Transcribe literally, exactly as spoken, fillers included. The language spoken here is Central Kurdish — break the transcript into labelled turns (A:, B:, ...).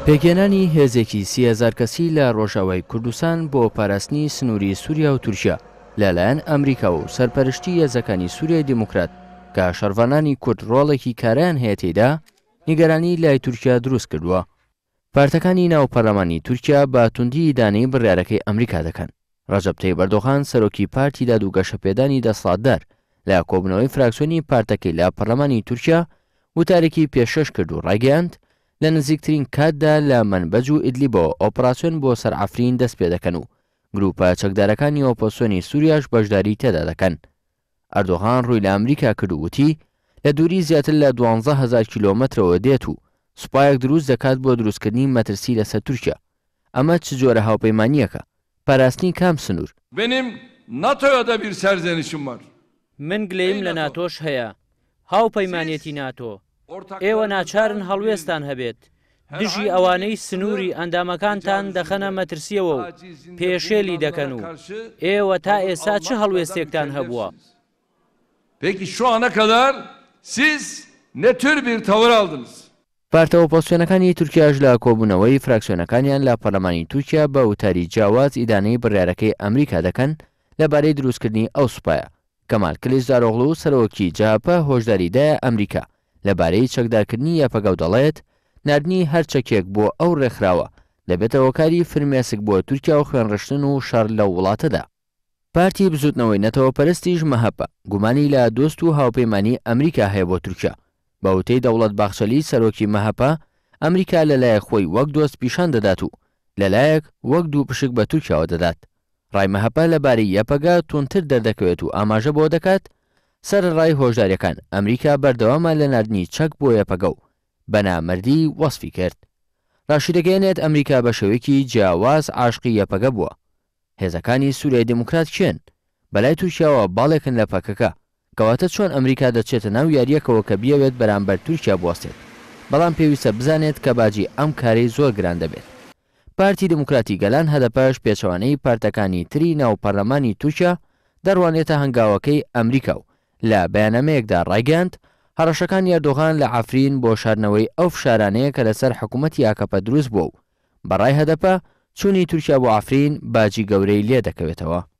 A: پێگەێنانی هێزێکی سی هەزار کەسی لە ڕۆژاوای کوردستان بۆ پاراستنی سنووری سووریا و تورکیا لەلایەن ئەمریکا و سەرپەرشتی هێزەکانی سووریای دیموکرات کە شەڕڤانانی کورد ڕۆڵێکی کاریان هەیە تێیدا نیگەرانی لای تورکیا دروست کردووە. پارتەکانی ناوپەرلەمانی تورکیا بە توندی دانەی بڕیارەکەی ئەمریکا دەکەن. ڕەجەب تەیب ئەردۆغان سەرۆکی پارتی داد و گەشەپێدانی دەسەڵاتدار لە کۆبنەوەی فراکسیۆنی پارتەکەی لە پەرلەمانی تورکیا وتارێکی پێشەش کرد و ڕایگەیاند لە نزیکترین کاتدا لە منبەج و ئیدلیبەوە ئۆپراسیۆن بۆ سەر عەفرین دەست پێ دەکەن و گروپە چەکدارەکانی ئۆپۆزیسیۆنی سووریاش بەشداری تێدا دەکەن. ئەردۆغان ڕووی لە ئەمریکا کرد و وتی لە دووری زیاتر لە دوانزە هەزار کیلۆمەترەوە دێت و سوپایەک دروست دەکات بۆ دروستکردنی مەترسی لەسەر تورکیا. ئەمە چ جۆرە هاوپەیمانیەکە؟ پاراستنی کام سنوور؟
B: Benim NATO'ya da bir serzenişim var.
C: من گلەیم لە ناتۆش هەیە. هاوپەیمانێتی ناتۆ. ئێوە ناچارن هەڵوێستان هەبێت. دژی ئەوانەی سنووری ئەندامەکانتان دەخەنە مەترسیەوە و پێشێلی دەکەن و ئێوە تا ئێستا چه هەڵوێستێکتان هەبووە؟
B: Peki şu ana kadar siz ne tür bir tavır aldınız?
A: پارتە ئۆپۆزیسیۆنەکانی تورکیاش لە کۆبوونەوەی فراکسیۆنەکانیان لە پەرلەمانی تورکیا بە وتاری جیاواز ئیدانەی بڕیارەکەی ئەمریکا دەکەن لەبارەی دروستکردنی ئەو سوپایە. کەمال کلیجداروغلو سەرۆکی جاپە هۆشداریدایە ئەمریکا لەبارەی چەکدارکردنی یاپەگە و دەڵێت نردنی هەر چەکێک بۆ ئەو ڕێکخراوە دەبێتەوە کاری فرمێسک بۆ تورکیا و خوێنڕشتن و شەڕ لە وڵاتەدا. پارتی بزوتنەوەی نەتەوەپەرستیش مەهەپە گومانی لە دۆست و هاوپەیمانی ئەمریکا هەیە بۆ تورکیا. بە وتەی دەوڵەت باخچەلی سەرۆکی مەهەپە ئەمریکا لەلایەک خۆی وەک دۆست پیشان دەدات و لەلایەک وەک دوو پشک بە تورکیاوە دەدات. ڕای مەهەپە لەبارەی یەپەگە تونتر دەردەکەوێت و ئاماژە بۆ دەکات سەرڕای هۆشداریەکان ئەمریکا بەردەوامە لە نردنی چەک بۆ یەپەگە و بەنامەردی وەسفی کرد. ڕاشیدەگەێنێت ئەمریکا بە شێوەیەکی جیاواز عاشقی یەپەگە بووە. هێزەکانی سووریای دیموکرات کێن؟ بەلای تورکیاوە باڵێکن لە پەکەکە کەواتە چۆن ئەمریکا دەچێتە ناو یاریەکەوە کە بیەوێت بەرامبەر تورکیا بوەستێت، بەڵام پێویستە بزانێت کە باجی ئەم کارەی زۆر گران دەبێت. پارتی دموکراتی گەلان هەدەپەش پێچەوانەی پارتەکانی تری ناوپەرلەمانی تورکیا دەڕوانێتە هەنگاوەکەی ئەمریکا و لە بەیاننامەیەکدا ڕایگەاند هەڕەشەکانی ئەردۆغان لە عەفرین بۆ شاردنەوەی ئەو فشارانەیە کە لەسەر حکوومەتی ئاکەپە دروست بووە و بەڕای هەدەپە چوونی تورکیا بۆ عەفرین باجی گەورەی لێ دەکەوێتەوە.